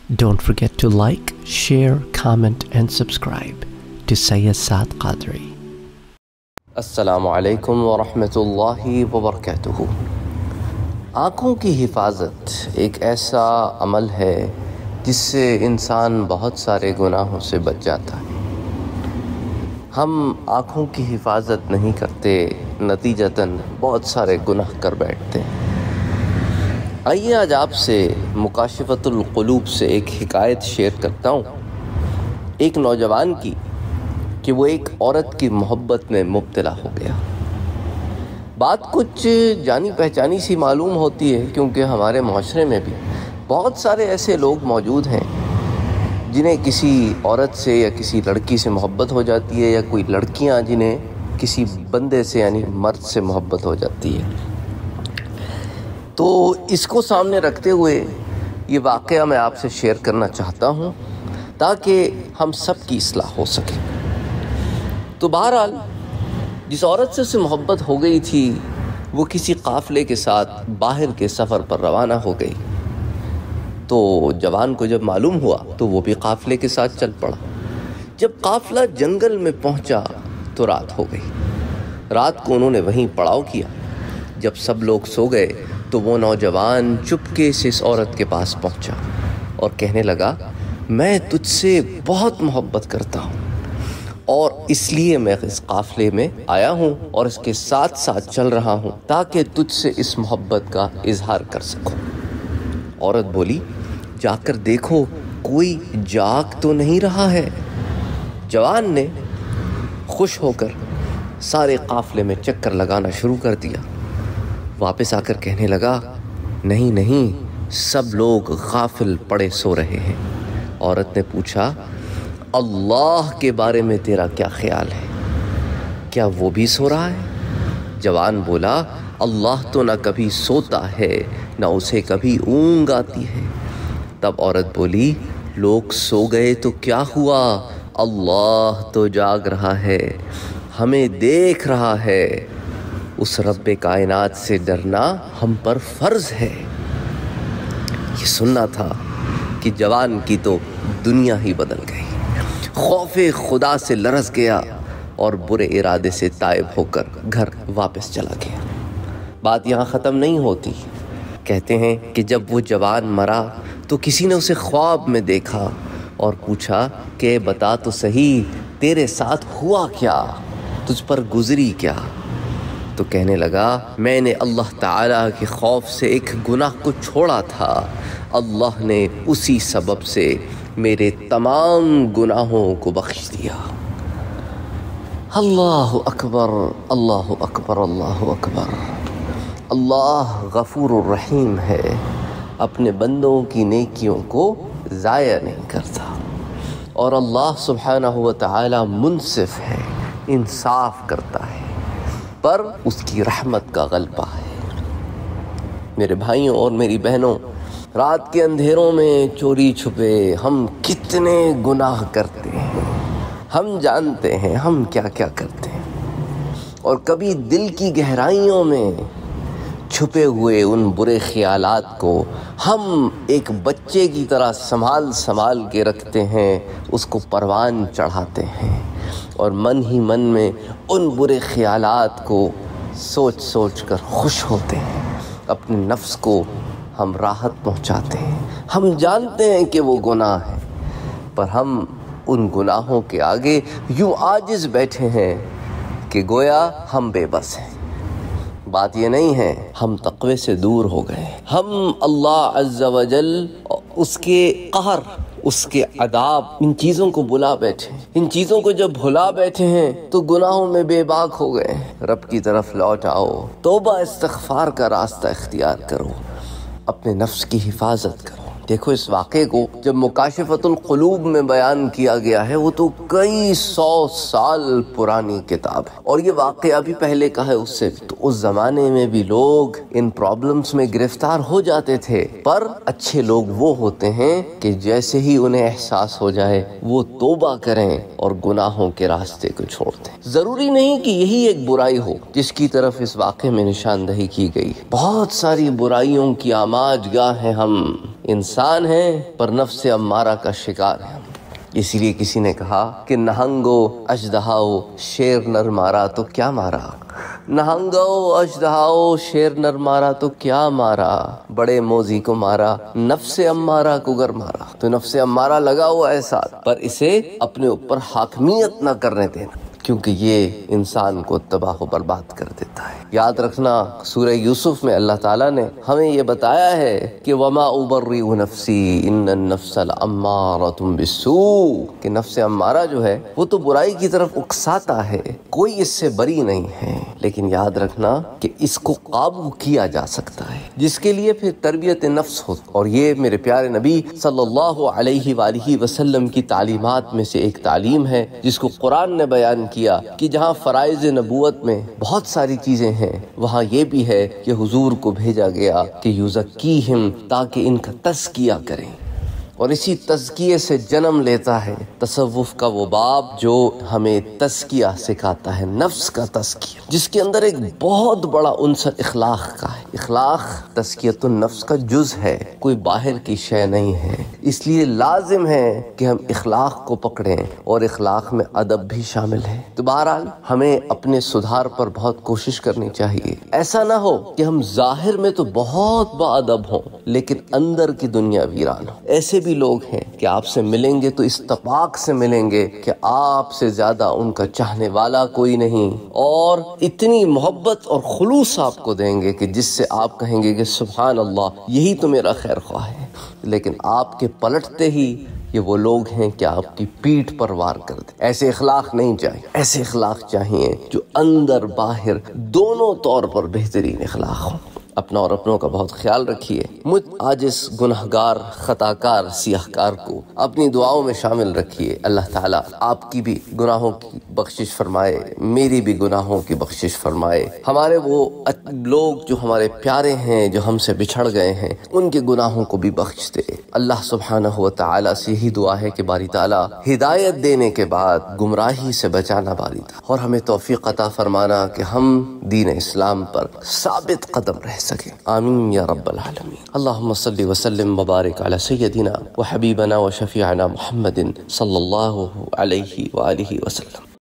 Don't forget to like, share, comment and subscribe to Sayyid Saad Qadri. السلام علیکم ورحمۃ اللہ وبرکاتہ۔ آنکھوں کی حفاظت ایک ایسا عمل ہے جس سے انسان بہت سارے گناہوں سے بچ جاتا ہے۔ ہم آنکھوں کی حفاظت نہیں کرتے، نتیجتاً بہت سارے گناہ کر بیٹھتے ہیں۔ آئیے آج آپ سے مکاشفۃ القلوب سے ایک حکایت شیئر کرتا ہوں، ایک نوجوان کی، کہ وہ ایک عورت کی محبت میں مبتلا ہو گیا۔ بات کچھ جانی پہچانی سی معلوم ہوتی ہے، کیونکہ ہمارے معاشرے میں بھی بہت سارے ایسے لوگ موجود ہیں جنہیں کسی عورت سے یا کسی لڑکی سے محبت ہو جاتی ہے، یا کوئی لڑکیاں جنہیں کسی بندے سے یعنی مرد سے محبت ہو جاتی ہے۔ تو اس کو سامنے رکھتے ہوئے یہ واقعہ میں آپ سے شیئر کرنا چاہتا ہوں تاکہ ہم سب کی اصلاح ہو سکے۔ تو بہرحال جس عورت سے اسے محبت ہو گئی تھی وہ کسی قافلے کے ساتھ باہر کے سفر پر روانہ ہو گئی۔ تو جوان کو جب معلوم ہوا تو وہ بھی قافلے کے ساتھ چل پڑا۔ جب قافلہ جنگل میں پہنچا تو رات ہو گئی۔ رات کو انہوں نے وہیں پڑاؤ کیا۔ جب سب لوگ سو گئے تو وہ نوجوان چپکے سے اس عورت کے پاس پہنچا اور کہنے لگا، میں تجھ سے بہت محبت کرتا ہوں اور اس لیے میں اس قافلے میں آیا ہوں اور اس کے ساتھ ساتھ چل رہا ہوں تاکہ تجھ سے اس محبت کا اظہار کر سکوں۔ عورت بولی، جا کر دیکھو کوئی جاگ تو نہیں رہا ہے۔ جوان نے خوش ہو کر سارے قافلے میں چکر لگانا شروع کر دیا۔ واپس آ کر کہنے لگا، نہیں، سب لوگ غافل پڑے سو رہے ہیں۔ عورت نے پوچھا، اللہ کے بارے میں تیرا کیا خیال ہے؟ کیا وہ بھی سو رہا ہے؟ جوان بولا، اللہ تو نہ کبھی سوتا ہے نہ اسے کبھی اونگ آتی ہے۔ تب عورت بولی، لوگ سو گئے تو کیا ہوا، اللہ تو جاگ رہا ہے، ہمیں دیکھ رہا ہے، اس رب کائنات سے ڈرنا ہم پر فرض ہے۔ یہ سننا تھا کہ جوان کی تو دنیا ہی بدل گئی، خوف خدا سے لرز گیا اور برے ارادے سے تائب ہو کر گھر واپس چلا گیا۔ بات یہاں ختم نہیں ہوتی۔ کہتے ہیں کہ جب وہ جوان مرا تو کسی نے اسے خواب میں دیکھا اور پوچھا کہ بتا تو صحیح تیرے ساتھ ہوا کیا، تجھ پر گزری کیا؟ تو کہنے لگا، میں نے اللہ تعالیٰ کے خوف سے ایک گناہ کو چھوڑا تھا، اللہ نے اسی سبب سے میرے تمام گناہوں کو بخش دیا۔ اللہ اکبر، اللہ اکبر، اللہ اکبر۔ اللہ غفور الرحیم ہے، اپنے بندوں کی نیکیوں کو ضائع نہیں کرتا، اور اللہ سبحانہ و تعالی منصف ہے، انصاف کرتا ہے، پر اس کی رحمت کا غلبہ ہے۔ میرے بھائیوں اور میری بہنوں، رات کے اندھیروں میں چوری چھپے ہم کتنے گناہ کرتے ہیں، ہم جانتے ہیں ہم کیا کیا کرتے ہیں، اور کبھی دل کی گہرائیوں میں چھپے ہوئے ان برے خیالات کو ہم ایک بچے کی طرح سنبھال کے رکھتے ہیں، اس کو پروان چڑھاتے ہیں، اور من ہی من میں ان برے خیالات کو سوچ کر خوش ہوتے ہیں، اپنے نفس کو ہم راحت پہنچاتے ہیں۔ ہم جانتے ہیں کہ وہ گناہ ہے، پر ہم ان گناہوں کے آگے یوں عاجز بیٹھے ہیں کہ گویا ہم بے بس ہیں۔ بات یہ نہیں ہے ہم تقوی سے دور ہو گئے، ہم اللہ عز و جل اس کے قہر، اس کے عذاب، ان چیزوں کو بلا بیٹھے۔ ان چیزوں کو جب بھلا بیٹھے ہیں تو گناہوں میں بے باک ہو گئے۔ رب کی طرف لوٹ آؤ، توبہ استغفار کا راستہ اختیار کرو، اپنے نفس کی حفاظت کرو۔ دیکھو اس واقعے کو جب مکاشفۃ القلوب میں بیان کیا گیا ہے وہ تو کئی 100 سال پرانی کتاب ہے، اور یہ واقعہ بھی پہلے کا ہے اس سے بھی۔ تو اس زمانے میں بھی لوگ ان پرابلمز میں گرفتار ہو جاتے تھے، پر اچھے لوگ وہ ہوتے ہیں کہ جیسے ہی انہیں احساس ہو جائے وہ توبہ کریں اور گناہوں کے راستے کو چھوڑ دیں۔ ضروری نہیں کہ یہی ایک برائی ہو جس کی طرف اس واقعے میں نشاندہی کی گئی، بہت ساری برائیوں کی آماج گاہ ہیں ہم انسان انسان ہیں پر نفس امارہ کا شکار ہیں. اسی لیے کسی نے کہا کہ نہنگو اژدہاؤ شیر نر مارا تو کیا مارا، نہنگو اژدہاؤ شیر نر مارا تو کیا مارا، بڑے موذی کو مارا نفس امارہ کو گر مارا. تو نفس امارہ لگا ہوا ہے ساتھ، پر اسے اپنے اوپر حاکمیت نہ کرنے دینا، کیونکہ یہ انسان کو تباہ و برباد کر دیتا ہے. یاد رکھنا سورہ یوسف میں اللہ تعالیٰ نے ہمیں یہ بتایا ہے کہ وما ابرئ نفسی ان النفس لامارۃ بالسوء، کہ نفس امارہ جو ہے وہ تو برائی کی طرف اکساتا ہے، کوئی اس سے بری نہیں ہے. لیکن یاد رکھنا کہ اس کو قابو کیا جا سکتا ہے، جس کے لیے پھر تربیت نفس ہو. اور یہ میرے پیارے نبی صلی اللہ علیہ وآلہ وسلم کی تعلیمات میں سے ایک تعلیم ہے جس کو قرآن نے بیان کیا کہ جہاں فرائض نبوت میں بہت ساری چیزیں ہیں، وہاں یہ بھی ہے کہ حضور کو بھیجا گیا کہ یزکیہم، تاکہ ان کا تزکیہ کریں. اور اسی تزکیے سے جنم لیتا ہے تصوف کا وہ باب جو ہمیں تزکیہ سکھاتا ہے، نفس کا تزکیہ، جس کے اندر ایک بہت بڑا عنصر اخلاق کا ہے. اخلاق تزکیۃ النفس کا جز ہے، کوئی باہر کی شے نہیں ہے. اس لیے لازم ہے کہ ہم اخلاق کو پکڑیں، اور اخلاق میں ادب بھی شامل ہے. تو بہرحال ہمیں اپنے سدھار پر بہت کوشش کرنی چاہیے. ایسا نہ ہو کہ ہم ظاہر میں تو بہت با ادب ہوں لیکن اندر کی دنیا ویران ہو. ایسے بھی لوگ ہیں کہ آپ سے ملیں گے تو استفاق سے ملیں گے کہ آپ سے زیادہ ان کا چاہنے والا کوئی نہیں، اور اتنی محبت اور خلوص آپ کو دیں گے کہ جس سے آپ کہیں گے کہ سبحان اللہ یہی تو میرا خیر خواہ ہے. لیکن آپ کے پلٹتے ہی یہ وہ لوگ ہیں کہ آپ کی پیٹھ پر وار کر دیں. ایسے اخلاق نہیں چاہیے. ایسے اخلاق چاہیے جو اندر باہر دونوں طور پر بہترین اخلاق ہوں. اپنا اور اپنوں کا بہت خیال رکھیے. مجھ عاجز گنہگار خطاکار سیاہکار کو اپنی دعاؤں میں شامل رکھیے. اللہ تعالیٰ آپ کی بھی گناہوں کی بخشش فرمائے، میری بھی گناہوں کی بخشش فرمائے. ہمارے وہ لوگ جو ہمارے پیارے ہیں جو ہم سے بچھڑ گئے ہیں ان کے گناہوں کو بھی بخش دے. اللہ سبحانہ و تعالیٰ سے یہی دعا ہے کہ باری تعالیٰ ہدایت دینے کے بعد گمراہی سے بچانا باری تعالیٰ، اور ہمیں توفیق عطا فرمانا کہ ہم دین اسلام پر ثابت قدم رہ سکیں. آمین یا رب العالمین. اللہم صلی وسلم وبارک علی سیدنا و حبیبنا و شفیعنا محمد صلی اللہ علیہ وآلہ وسلم.